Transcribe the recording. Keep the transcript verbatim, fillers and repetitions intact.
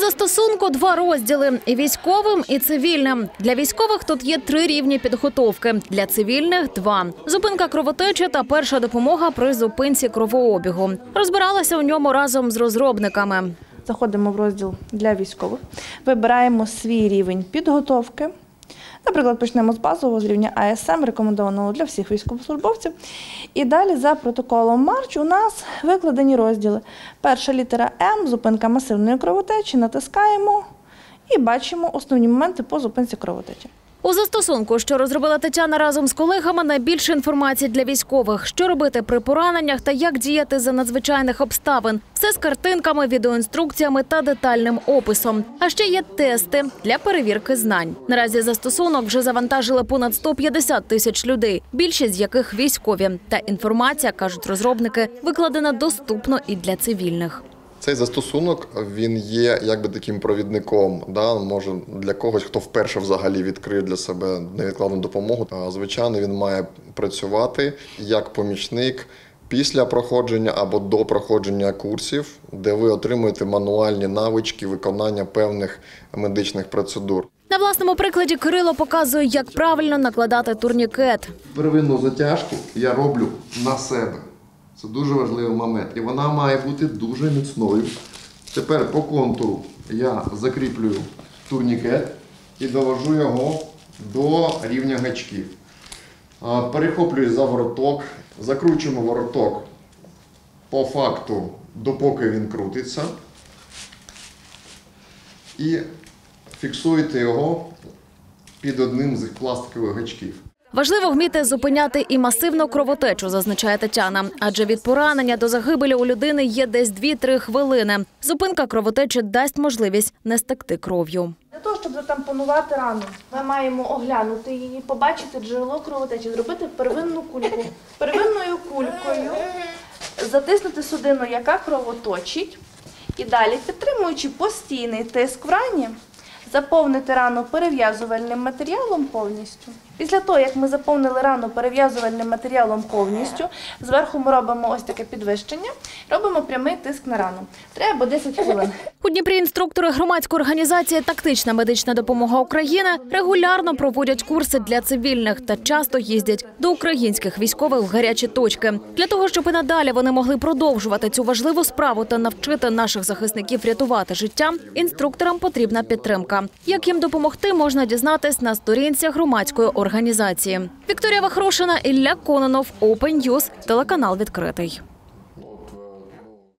застосунку два розділи – і військовим, і цивільним. Для військових тут є три рівні підготовки, для цивільних – два. Зупинка кровотечі та перша допомога при зупинці кровообігу. Розбиралася у ньому разом з розробниками. Заходимо в розділ для військових, вибираємо свій рівень підготовки. Наприклад, почнемо з базового, з рівня А С М, рекомендованого для всіх військовослужбовців. І далі за протоколом Марч у нас викладені розділи. Перша літера М – зупинка масивної кровотечі, натискаємо і бачимо основні моменти по зупинці кровотечі. У застосунку, що розробила Тетяна разом з колегами, найбільше інформації для військових. Що робити при пораненнях та як діяти за надзвичайних обставин. Все з картинками, відеоінструкціями та детальним описом. А ще є тести для перевірки знань. Наразі застосунок вже завантажили понад сто п'ятдесят тисяч людей, більшість з яких військові. Та інформація, кажуть розробники, викладена доступно і для цивільних. Цей застосунок, він є якби таким провідником, да, може для когось, хто вперше взагалі відкриє для себе невідкладну допомогу. Звичайно, він має працювати як помічник після проходження або до проходження курсів, де ви отримуєте мануальні навички виконання певних медичних процедур. На власному прикладі Кирило показує, як правильно накладати турнікет. Первинну затяжку я роблю на себе. Це дуже важливий момент. І вона має бути дуже міцною. Тепер по контуру я закріплюю турнікет і довожу його до рівня гачків. Перехоплюю за вороток, закручуємо вороток по факту, допоки він крутиться. І фіксуєте його під одним з пластикових гачків. Важливо вміти зупиняти і масивну кровотечу, зазначає Тетяна. Адже від поранення до загибелі у людини є десь дві-три хвилини. Зупинка кровотечі дасть можливість не стекти кров'ю. Для того, щоб затампонувати рану, ми маємо оглянути її, побачити джерело кровотечі, зробити первинну кульку. Первинною кулькою затиснути судину, яка кровоточить, і далі, підтримуючи постійний тиск в рані, заповнити рану перев'язувальним матеріалом повністю. Після того, як ми заповнили рану перев'язувальним матеріалом повністю, зверху ми робимо ось таке підвищення, робимо прямий тиск на рану. Треба десять хвилин. У Дніпрі інструктори громадської організації «Тактична медична допомога України» регулярно проводять курси для цивільних та часто їздять до українських військових в гарячі точки. Для того, щоб і надалі вони могли продовжувати цю важливу справу та навчити наших захисників рятувати життя, інструкторам потрібна підтримка. Як їм допомогти, можна дізнатись на сторінці громадської організації. Вікторія Вахрушина, Ілля Кононов, Open News, телеканал «Відкритий».